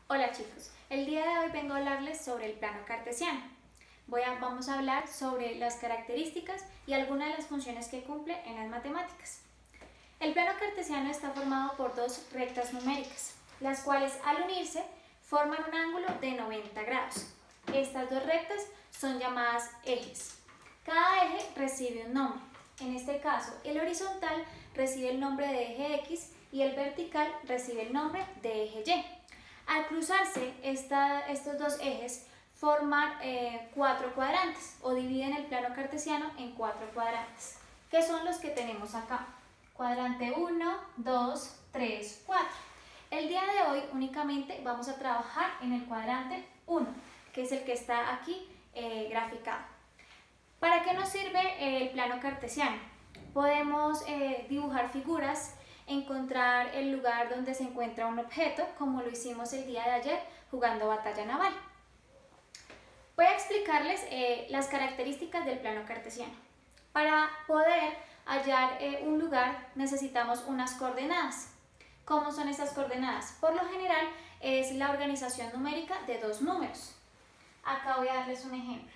Hola chicos, el día de hoy vengo a hablarles sobre el plano cartesiano. Vamos a hablar sobre las características y algunas de las funciones que cumple en las matemáticas. El plano cartesiano está formado por dos rectas numéricas, las cuales al unirse forman un ángulo de 90 grados. Estas dos rectas son llamadas ejes. Cada eje recibe un nombre. En este caso, el horizontal recibe el nombre de eje X y el vertical recibe el nombre de eje Y. Al cruzarse estos dos ejes forman cuatro cuadrantes o dividen el plano cartesiano en cuatro cuadrantes, que son los que tenemos acá. Cuadrante 1, 2, 3, 4. El día de hoy únicamente vamos a trabajar en el cuadrante 1, que es el que está aquí graficado. ¿Para qué nos sirve el plano cartesiano? Podemos dibujar figuras, encontrar el lugar donde se encuentra un objeto, como lo hicimos el día de ayer jugando batalla naval. Voy a explicarles las características del plano cartesiano. Para poder hallar un lugar necesitamos unas coordenadas. ¿Cómo son esas coordenadas? Por lo general es la organización numérica de dos números. Acá voy a darles un ejemplo.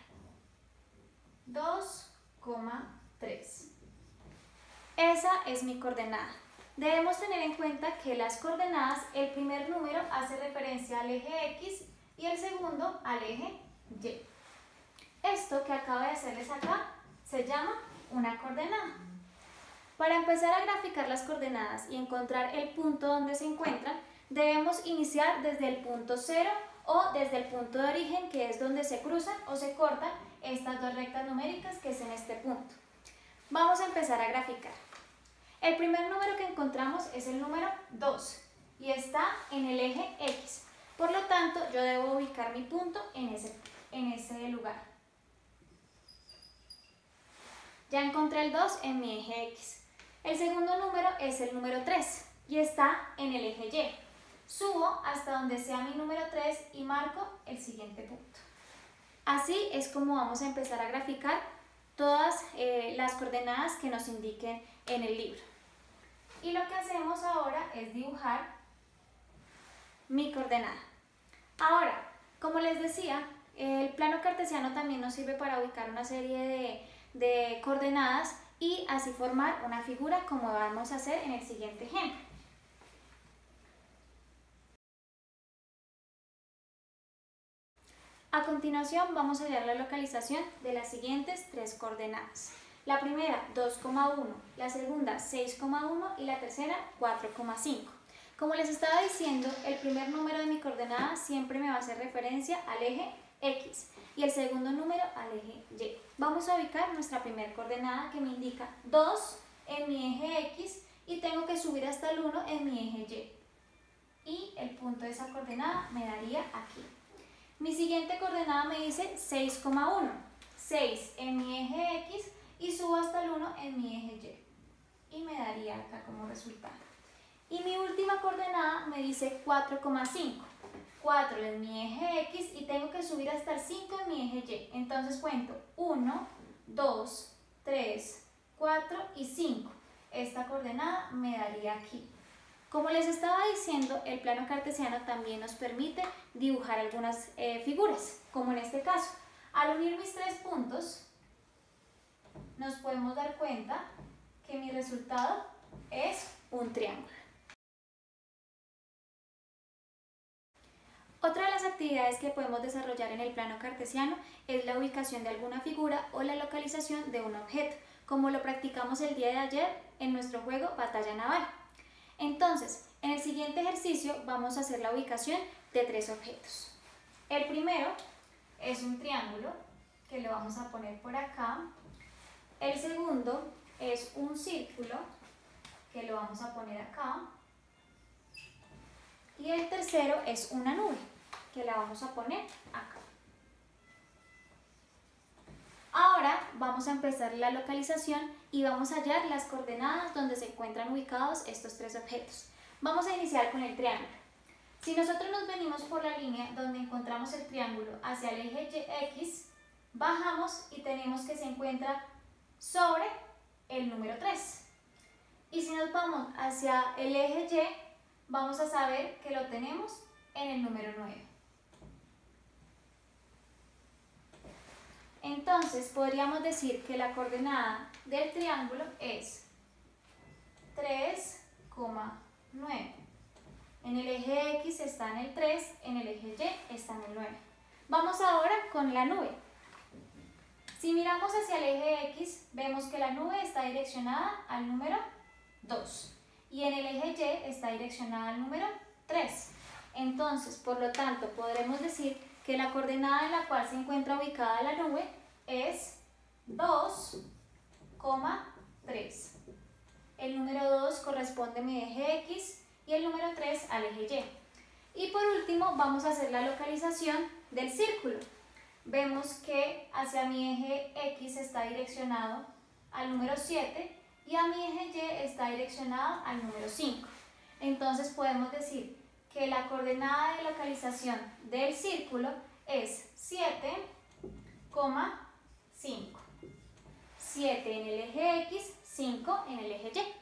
2,3. Esa es mi coordenada. Debemos tener en cuenta que las coordenadas, el primer número hace referencia al eje X y el segundo al eje Y. Esto que acabo de hacerles acá se llama una coordenada. Para empezar a graficar las coordenadas y encontrar el punto donde se encuentran, debemos iniciar desde el punto 0 o desde el punto de origen, que es donde se cruzan o se cortan estas dos rectas numéricas, que es en este punto. Vamos a empezar a graficar. El primer número que encontramos es el número 2 y está en el eje X. Por lo tanto, yo debo ubicar mi punto en ese lugar. Ya encontré el 2 en mi eje X. El segundo número es el número 3 y está en el eje Y. Subo hasta donde sea mi número 3 y marco el siguiente punto. Así es como vamos a empezar a graficar todas las coordenadas que nos indiquen en el libro. Y lo que hacemos ahora es dibujar mi coordenada. Ahora, como les decía, el plano cartesiano también nos sirve para ubicar una serie de coordenadas y así formar una figura, como vamos a hacer en el siguiente ejemplo. A continuación vamos a hallar la localización de las siguientes tres coordenadas. La primera 2,1, la segunda 6,1 y la tercera 4,5. Como les estaba diciendo, el primer número de mi coordenada siempre me va a hacer referencia al eje X y el segundo número al eje Y. Vamos a ubicar nuestra primera coordenada, que me indica 2 en mi eje X y tengo que subir hasta el 1 en mi eje Y. Y el punto de esa coordenada me daría aquí. Mi siguiente coordenada me dice 6,1. 6 en mi eje X y subo hasta el 1 en mi eje Y. Y me daría acá como resultado. Y mi última coordenada me dice 4,5. 4 en mi eje X y tengo que subir hasta el 5 en mi eje Y. Entonces cuento 1, 2, 3, 4 y 5. Esta coordenada me daría aquí. Como les estaba diciendo, el plano cartesiano también nos permite dibujar algunas figuras, como en este caso. Al unir mis tres puntos, nos podemos dar cuenta que mi resultado es un triángulo. Otra de las actividades que podemos desarrollar en el plano cartesiano es la ubicación de alguna figura o la localización de un objeto, como lo practicamos el día de ayer en nuestro juego Batalla Naval. Entonces, en el siguiente ejercicio vamos a hacer la ubicación de tres objetos. El primero es un triángulo, que lo vamos a poner por acá. El segundo es un círculo, que lo vamos a poner acá. Y el tercero es una nube, que la vamos a poner acá. Ahora vamos a empezar la localización y vamos a hallar las coordenadas donde se encuentran ubicados estos tres objetos. Vamos a iniciar con el triángulo. Si nosotros nos venimos por la línea donde encontramos el triángulo hacia el eje X, bajamos y tenemos que se encuentra sobre el número 3. Y si nos vamos hacia el eje Y, vamos a saber que lo tenemos en el número 9. Entonces podríamos decir que la coordenada del triángulo es 3,9. En el eje X está en el 3, en el eje Y está en el 9. Vamos ahora con la nube. Si miramos hacia el eje X, vemos que la nube está direccionada al número 2 y en el eje Y está direccionada al número 3. Entonces, por lo tanto, podremos decir que la coordenada en la cual se encuentra ubicada la nube es 2,3. El número 2 corresponde a mi eje X y el número 3 al eje Y. Y por último, vamos a hacer la localización del círculo. Vemos que hacia mi eje X está direccionado al número 7 y a mi eje Y está direccionado al número 5. Entonces podemos decir que la coordenada de localización del círculo es 7,5. 7 en el eje X, 5 en el eje Y.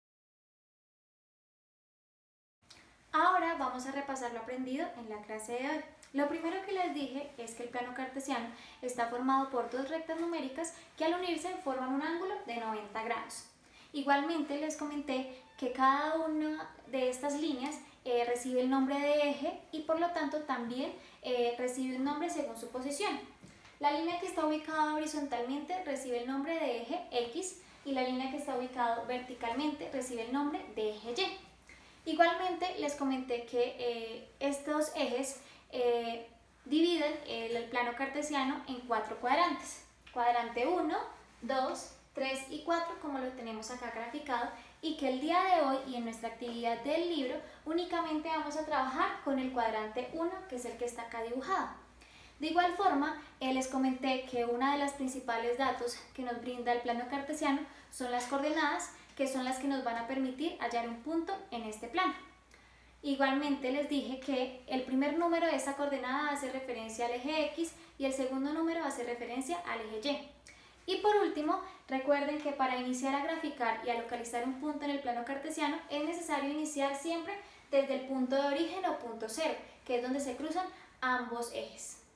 Ahora vamos a repasar lo aprendido en la clase de hoy. Lo primero que les dije es que el plano cartesiano está formado por dos rectas numéricas que al unirse forman un ángulo de 90 grados. Igualmente les comenté que cada una de estas líneas recibe el nombre de eje y por lo tanto también recibe un nombre según su posición. La línea que está ubicada horizontalmente recibe el nombre de eje X y la línea que está ubicada verticalmente recibe el nombre de eje Y. Igualmente les comenté que estos ejes dividen el plano cartesiano en 4 cuadrantes. Cuadrante 1, 2, 3 y 4 como lo tenemos acá graficado y que el día de hoy y en nuestra actividad del libro únicamente vamos a trabajar con el cuadrante 1 que es el que está acá dibujado. De igual forma, les comenté que una de las principales datos que nos brinda el plano cartesiano son las coordenadas, que son las que nos van a permitir hallar un punto en este plano. Igualmente les dije que el primer número de esa coordenada hace referencia al eje X y el segundo número hace referencia al eje Y. Y por último, recuerden que para iniciar a graficar y a localizar un punto en el plano cartesiano es necesario iniciar siempre desde el punto de origen o punto cero, que es donde se cruzan ambos ejes.